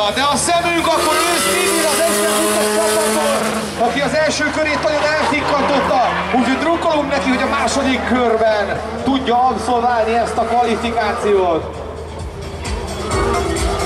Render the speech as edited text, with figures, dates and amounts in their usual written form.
de a szemünk akkor őszintén az egyszerűen csapatból, aki az első körét nagyon elfikkantotta, úgyhogy drukkolunk neki, hogy a második körben tudja abszolválni ezt a kvalifikációt.